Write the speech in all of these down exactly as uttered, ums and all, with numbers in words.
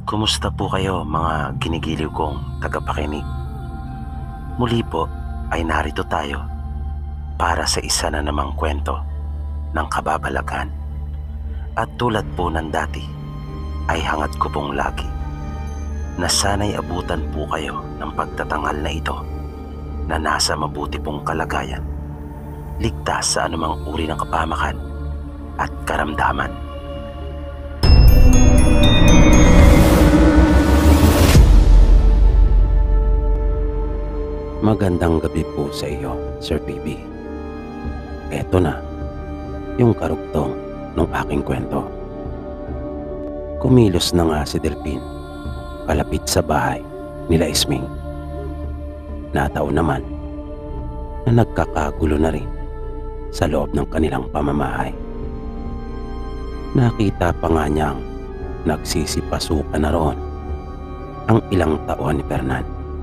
Kumusta po kayo mga ginigiliw kong tagapakinig? Muli po ay narito tayo para sa isa na namang kwento ng kababalagan. At tulad po ng dati ay hangad ko pong lagi na sana'y abutan po kayo ng pagtatangal na ito na nasa mabuti pong kalagayan, ligtas sa anumang uri ng kapamakan at karamdaman. Magandang gabi po sa iyo, Sir P B. Eto na, yung karugtong ng aking kwento. Kumilos na nga si Delphine, kalapit sa bahay nila Isming. Nataon naman na nagkakagulo na rin sa loob ng kanilang pamamahay. Nakita pa nga niyang nagsisipasukan na roon ang ilang taon ni Fernan.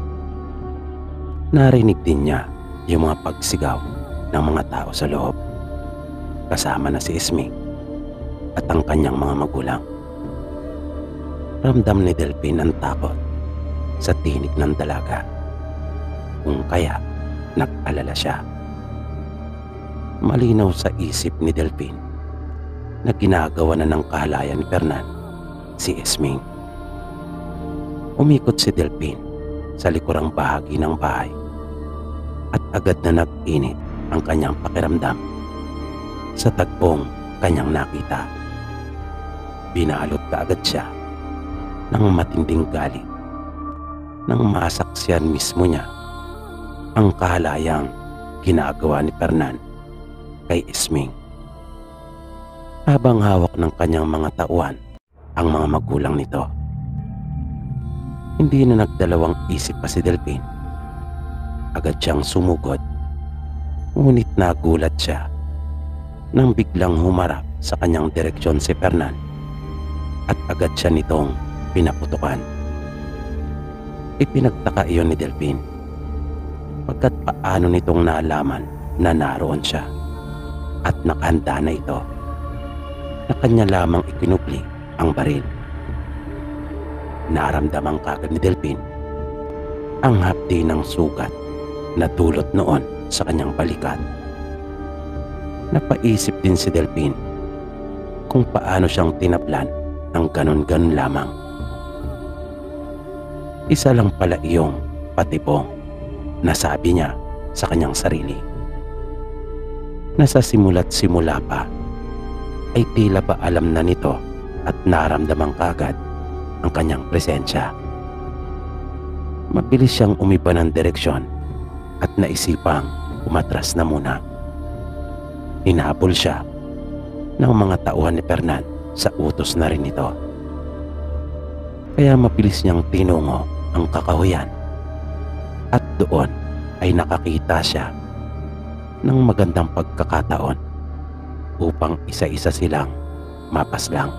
Narinig din niya yung mga pagsigaw ng mga tao sa loob, kasama na si Isming at ang kanyang mga magulang. Ramdam ni Delphine ang takot sa tinig ng dalaga, kung kaya nag-alala siya. Malinaw sa isip ni Delphine na ginagawa na ng kahalayan ni Fernan si Isming. Umikot si Delphine sa likurang bahagi ng bahay at agad na nag-init ang kanyang pakiramdam sa tagpong kanyang nakita. Binalot kaagad siya ng matinding galit nang masaksiyan mismo niya ang kahalayang ginagawa ni Fernan kay Isming. Habang hawak ng kanyang mga tauhan ang mga magulang nito, hindi na nagdalawang isip pa si Delphine. Agad siyang sumugod, ngunit nagulat siya nang biglang humarap sa kanyang direksyon si Fernan at agad siya nitong pinaputukan. Ipinagtaka iyon ni Delphine pagkat paano nitong nalaman na naroon siya at nakahanda na ito na kanya lamang ikinubli ang baril. Naramdaman kagad ni Delphine ang hapdi ng sugat na dulot noon sa kanyang balikat. Napaisip din si Delphine kung paano siyang tinaplan ng ganon-ganon lamang. Isa lang pala iyong patibong, nasabi niya sa kanyang sarili. Nasa simula't simula pa ay tila ba alam na nito at naramdaman kagad ang kanyang presensya. Mabilis siyang umiba ng direksyon at naisipang umatras na muna. Hinabol siya ng mga tauhan ni Fernan sa utos na rin ito. Kaya mabilis niyang tinungo ang kakahuyan at doon ay nakakita siya ng magandang pagkakataon upang isa-isa silang mapaslang.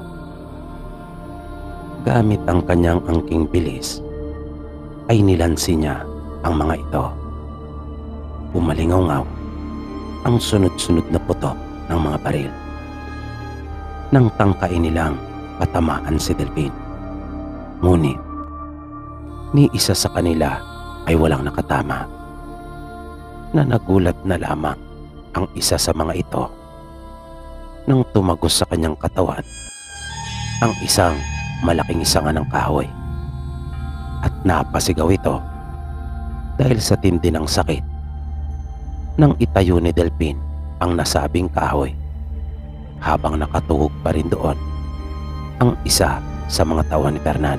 Gamit ang kanyang angking bilis ay nilansi niya ang mga ito. Umalingaw-ngaw ang sunod-sunod na putok ng mga baril nang tangkain nilang patamaan si Delphine. Ngunit ni isa sa kanila ay walang nakatama, na nagulat na lamang ang isa sa mga ito nang tumagos sa kanyang katawan ang isang malaking isangan ng kahoy at napasigaw ito dahil sa tindi ng sakit nang itayo ni Delphine ang nasabing kahoy habang nakatuhog pa rin doon ang isa sa mga tauhan ni Fernan.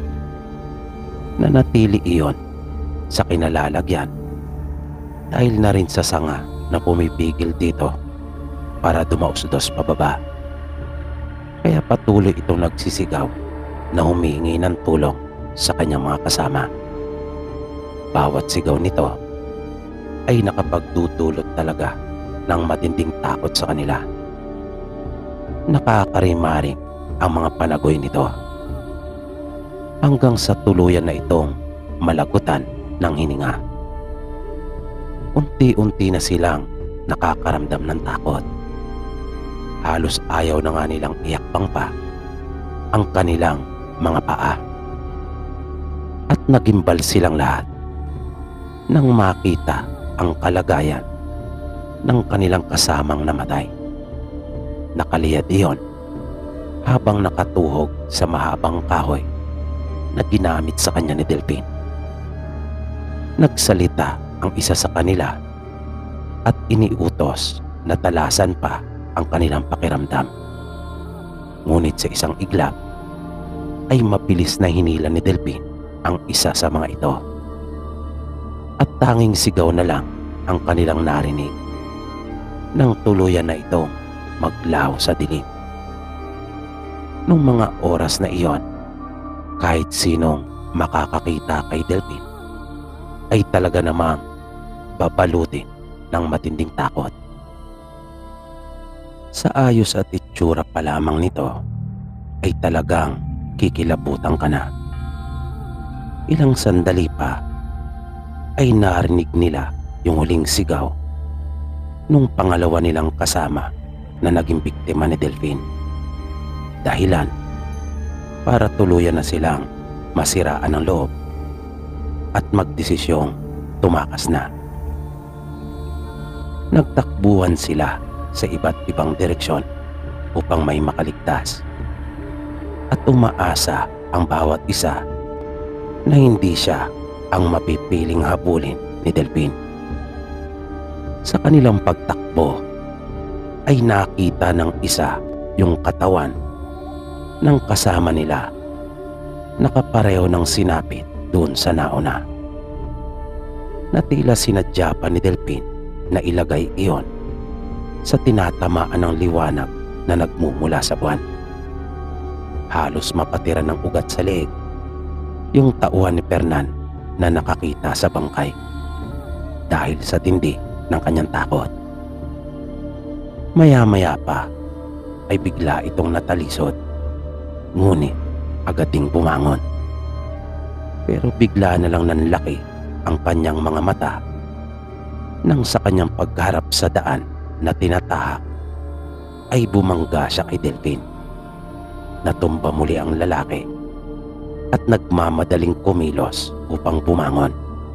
Nanatili iyon sa kinalalagyan dahil na rin sa sanga na pumipigil dito para dumausdos pababa. Kaya patuloy itong nagsisigaw na humingi ng tulong sa kanyang mga kasama. Bawat sigaw nito ay nakapagdudulot talaga ng matinding takot sa kanila. Nakakarimaring ang mga panagoy nito hanggang sa tuluyan na itong malagutan ng hininga. Unti-unti na silang nakakaramdam ng takot. Halos ayaw na nga nilang iyakbang pa ang kanilang mga paa. At nagimbal silang lahat nang makita ang kalagayan ng kanilang kasamang namatay. Nakaliyad iyon habang nakatuhog sa mahabang kahoy na ginamit sa kanya ni Delphine. Nagsalita ang isa sa kanila at iniutos na talasan pa ang kanilang pakiramdam. Ngunit sa isang iglap ay mabilis na hinila ni Delphine ang isa sa mga ito. At tanging sigaw na lang ang kanilang narinig nang tuluyan na itong maglaho sa dilim. Nung mga oras na iyon, kahit sinong makakakita kay Delphine ay talaga namang babalutin ng matinding takot. Sa ayos at itsura pa lamang nito ay talagang kikilabutan ka na. Ilang sandali pa ay narinig nila yung huling sigaw nung pangalawa nilang kasama na naging biktima ni Delphine. Dahilan para tuluyan na silang masiraan ng loob at magdesisyong tumakas na. Nagtakbuhan sila sa iba't ibang direksyon upang may makaligtas at umaasa ang bawat isa na hindi siya ang mapipiling habulin ni Delphine. Sa kanilang pagtakbo ay nakita ng isa yung katawan ng kasama nila, nakapareho ng sinapit doon sa nauna. Na tila sinadya pa ni Delphine na ilagay iyon sa tinatamaan ng liwanag na nagmumula sa buwan. Halos mapatira ng ugat sa leeg yung tauhan ni Fernan na nakakita sa bangkay dahil sa tindi ng kanyang takot. Maya-maya pa ay bigla itong natalisod, ngunit agad ding bumangon. Pero bigla na lang nanlaki ang kanyang mga mata nang sa kanyang pagharap sa daan na tinatahak ay bumangga siya kay Delphine. Natumba muli ang lalaki at nagmamadaling kumilos upang bumangon.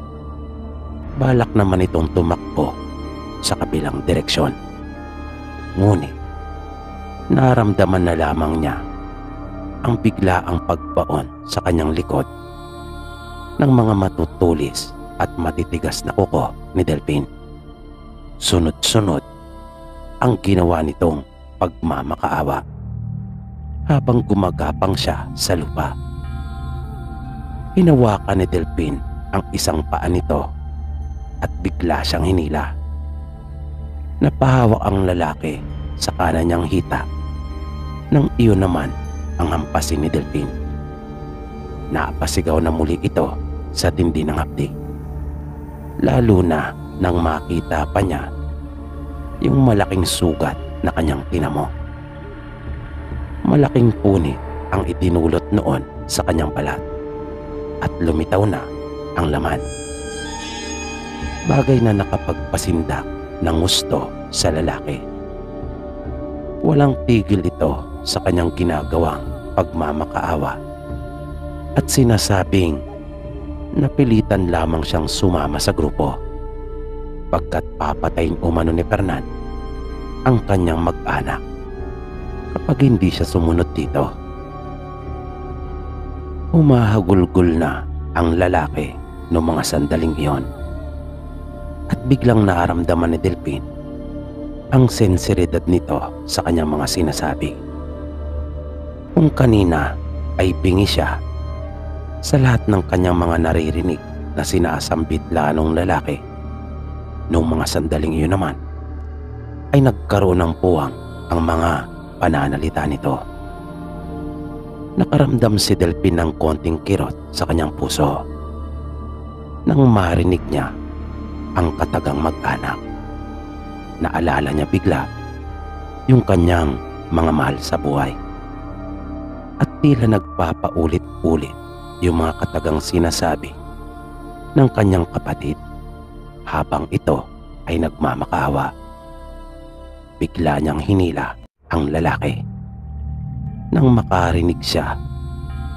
Balak naman itong tumakbo sa kabilang direksyon. Ngunit naramdaman na lamang niya ang biglaang pagbaon sa kanyang likod ng mga matutulis at matitigas na kuko ni Delphine. Sunod-sunod ang ginawa nitong pagmamakaawa habang gumagapang siya sa lupa. Hinawakan ni Delphine ang isang paa nito at bigla siyang hinila. Napahawak ang lalaki sa kanan niyang hita nang iyon naman ang hampasin ni Delphine. Napasigaw na muli ito sa tindi ng hapdi, lalo na nang makita pa niya yung malaking sugat na kanyang tinamo. Malaking punit ang itinulot noon sa kanyang balat at lumitaw na ang laman. Bagay na nakapagpasindak ng gusto sa lalaki. Walang tigil ito sa kanyang ginagawang pagmamakaawa at sinasabing napilitan lamang siyang sumama sa grupo pagkat papatayin umano ni Fernan ang kanyang mag-anak kapag hindi siya sumunod dito. Humahagulgol na ang lalaki noong mga sandaling iyon at biglang naramdaman ni Delphine ang sensibilidad nito sa kanyang mga sinasabi. Kung kanina ay bingi siya sa lahat ng kanyang mga naririnig na sinasambit lanong lalaki, noong mga sandaling iyon naman ay nagkaroon ng puwang ang mga pananalita nito. Nakaramdam si Delphine ng konting kirot sa kanyang puso nang marinig niya ang katagang mag-anak. Naalala niya bigla yung kanyang mga mahal sa buhay at tila nagpapaulit-ulit yung mga katagang sinasabi ng kanyang kapatid habang ito ay nagmamakaawa. Bigla niyang hinila ang lalaki nang makarinig siya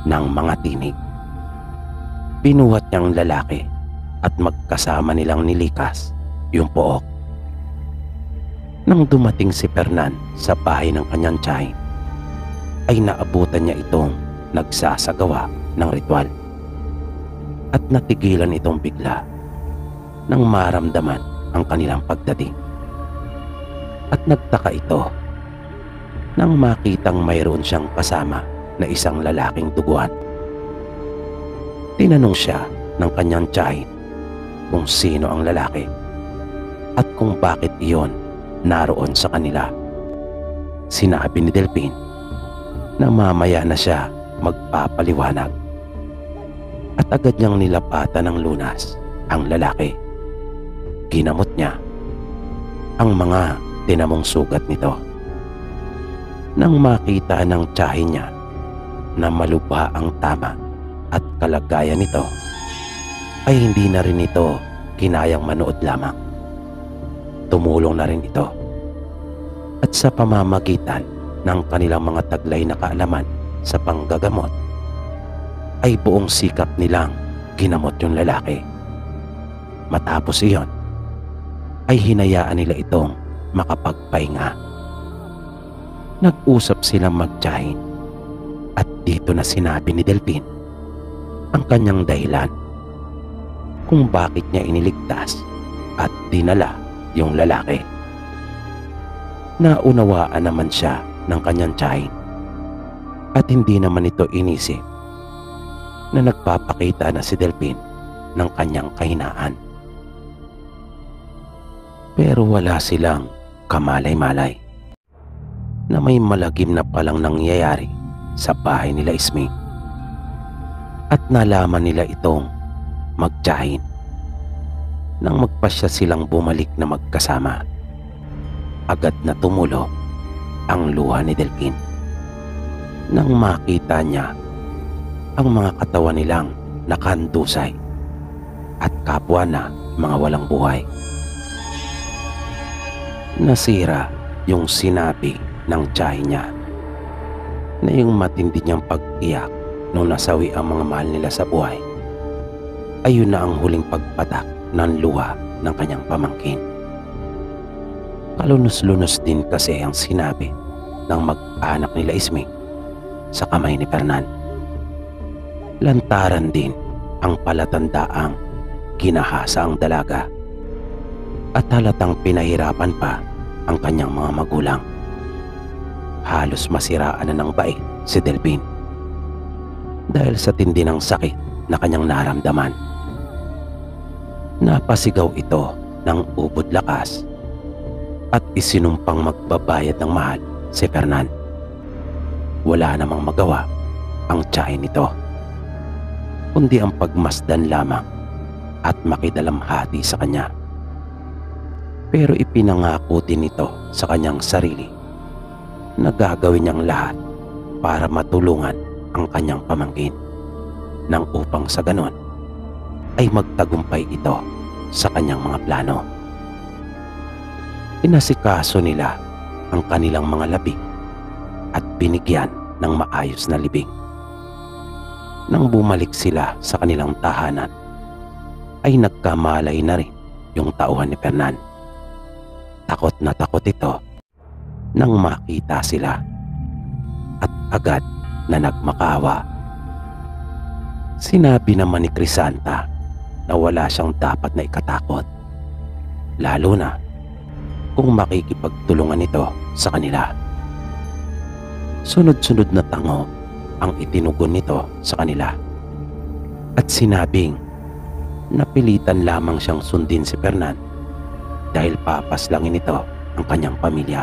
ng mga tinig. Binuhat niyang lalaki at magkasama nilang nilikas yung pook. Nang dumating si Fernan sa bahay ng kanyang tiyahin, ay naabutan niya itong nagsasagawa ng ritual. At natigilan itong bigla nang maramdaman ang kanilang pagdating. At nagtaka ito nang makitang mayroon siyang kasama na isang lalaking duguan. Tinanong siya ng kanyang tiyahin kung sino ang lalaki at kung bakit iyon naroon sa kanila. Sinabi ni Delphine na mamaya na siya magpapaliwanag, at agad niyang nilapatan ng lunas ang lalaki. Ginamot niya ang mga tinamong sugat nito. Nang makita ng tiyahin niya na malubha ang tama at kalagayan nito, ay hindi na rin ito kinayang manood lamang. Tumulong na rin ito, at sa pamamagitan ng kanilang mga taglay na kaalaman sa panggagamot, ay buong sikap nilang ginamot yung lalaki. Matapos iyon, ay hinayaan nila itong makapagpahinga. Nag-usap silang magtiyahin, at dito na sinabi ni Delphine ang kanyang dahilan kung bakit niya iniligtas at dinala yung lalaki. Naunawaan naman siya ng kanyang tiyahin, at hindi naman ito inisip na nagpapakita na si Delphine ng kanyang kahinaan. Pero wala silang kamalay-malay na may malagim na palang nangyayari sa bahay nila Isming, at nalaman nila itong magtiyahin nang magpasya silang bumalik na magkasama. Agad na tumulo ang luha ni Delphine nang makita niya ang mga katawan nilang nakandusay at kapwa na mga walang buhay. Nasira yung sinabi ng tiyahin niya na yung matindi niyang pag-iyak nung nasawi ang mga mahal nila sa buhay, ayun na ang huling pagpatak ng luha ng kanyang pamangkin. Kalunos-lunos din kasi ang sinabi ng mag-anak nila Isming sa kamay ni Fernan. Lantaran din ang palatandaang ginahasa ang dalaga, at halatang pinahirapan pa ang kanyang mga magulang. Halos masiraan na ng bait si Delphine dahil sa tindi ng sakit na kanyang naramdaman. Napasigaw ito ng ubod lakas at isinumpang magbabayad ng mahal si Fernan. Wala namang magawa ang tiyahin nito, kundi ang pagmasdan lamang at makidalamhati sa kanya. Pero ipinangako din ito sa kanyang sarili na gagawin niyang lahat para matulungan ang kanyang pamangkin, nang upang sa ganon ay magtagumpay ito sa kanyang mga plano. Inasikaso nila ang kanilang mga labing at binigyan ng maayos na libing. Nang bumalik sila sa kanilang tahanan, ay nagkamalay na rin yung tauhan ni Fernan. Takot na takot ito nang makita sila, at agad na nagmakaawa. Sinabi naman ni Crisanta na wala siyang dapat na ikatakot, lalo na kung makikipagtulungan ito sa kanila. Sunod-sunod na tango ang itinugon nito sa kanila, at sinabing napilitan lamang siyang sundin si Fernan dahil papaslangin ito ang kanyang pamilya.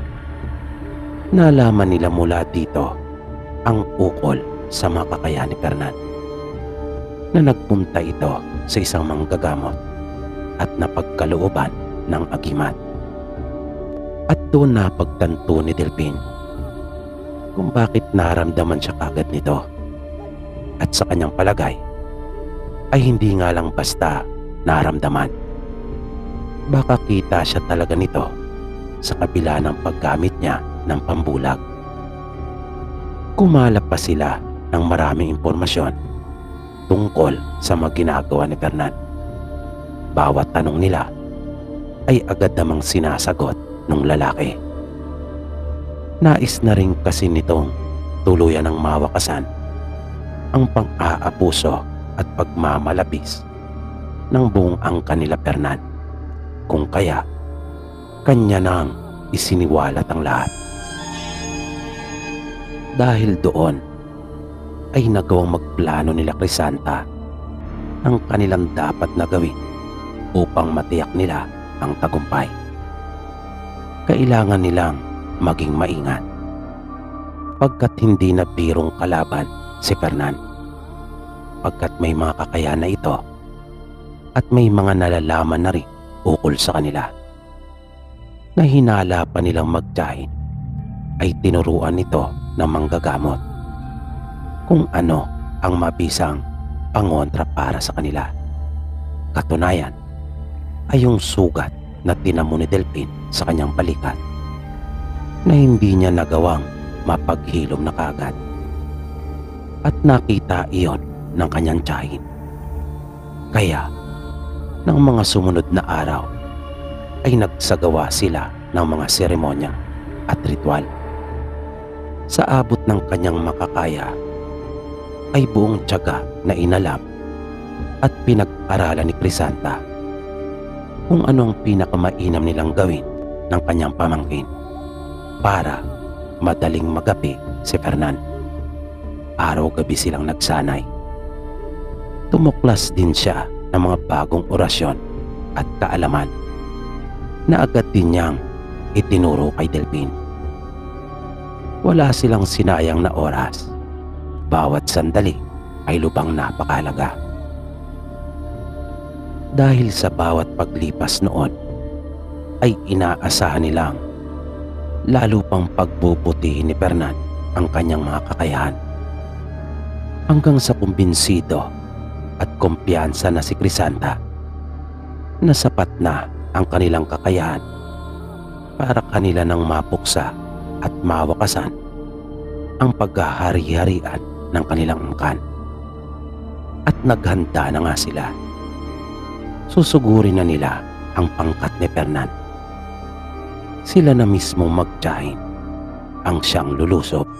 Nalaman nila mula dito ang ukol sa mga kakayahan ni Fernan, na nagpunta ito sa isang manggagamot at napagkalooban ng agimat. At doon napagtanto ni Delphine kung bakit naramdaman siya kagad nito, at sa kanyang palagay ay hindi nga lang basta naramdaman. Baka kita siya talaga nito sa kabila ng paggamit niya ng pambulag. Kumalap pa sila ng maraming impormasyon tungkol sa mga ginagawa ni Fernan. Bawat tanong nila ay agad namang sinasagot ng lalaki. Nais na rin kasi nitong tuluyan ng mawakasan ang pang-aabuso at pagmamalabis ng buong angka nila Fernan, kung kaya kanya nang isiniwalat ang lahat. Dahil doon ay nagawang magplano nila Crisanta ang kanilang dapat na gawin upang matiyak nila ang tagumpay. Kailangan nilang maging maingat pagkat hindi na birong kalaban si Fernan, pagkat may mga kakayahan na ito at may mga nalalaman na rin ukol sa kanila. Na hinala pa nilang magtiyahin ay tinuruan nito ng manggagamot kung ano ang mabisang pangontra para sa kanila. Katunayan ay yung sugat na tinamo ni Delphin sa kanyang balikat na hindi niya nagawang mapaghilom na kaagad, at nakita iyon ng kanyang tiyahin. Kaya ng mga sumunod na araw ay nagsagawa sila ng mga seremonya at ritual. Sa abot ng kanyang makakaya ay buong tiyaga na inalam at pinag-aralan ni Crisanta kung ano ang pinakamainam nilang gawin ng kanyang pamangkin para madaling magapi si Fernan. Araw-gabi silang nagsanay. Tumuklas din siya ng mga bagong orasyon at kaalaman na agad din niyang itinuro kay Delphin. Wala silang sinayang na oras. Bawat sandali ay lubang napakahalaga. Dahil sa bawat paglipas noon ay inaasahan nilang lalo pang pagbubutihin ni Fernan ang kanyang mga kakayahan, hanggang sa kumbinsido at kumpiyansa na si Crisanta na sapat na ang kanilang kakayahan para kanila nang mapuksa at mawakasan ang paghahari-harian ng kanilang angkan. At naghanda na nga sila. Susugurin na nila ang pangkat ni Fernan. Sila na mismo magtiyahin ang siyang lulusob.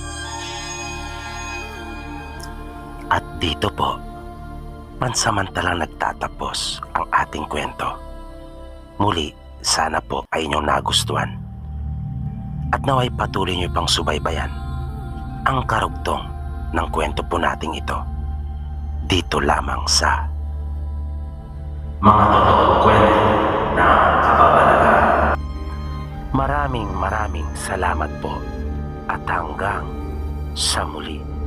At dito po, pansamantalang nagtatapos ang ating kwento. Muli, sana po ay inyong nagustuhan. At naway patuloy niyo pang subaybayan ang karugtong ng kwento po nating ito. Dito lamang sa Mga Totoong Kwento ng Kababalagan. Maraming maraming salamat po at hanggang sa muli.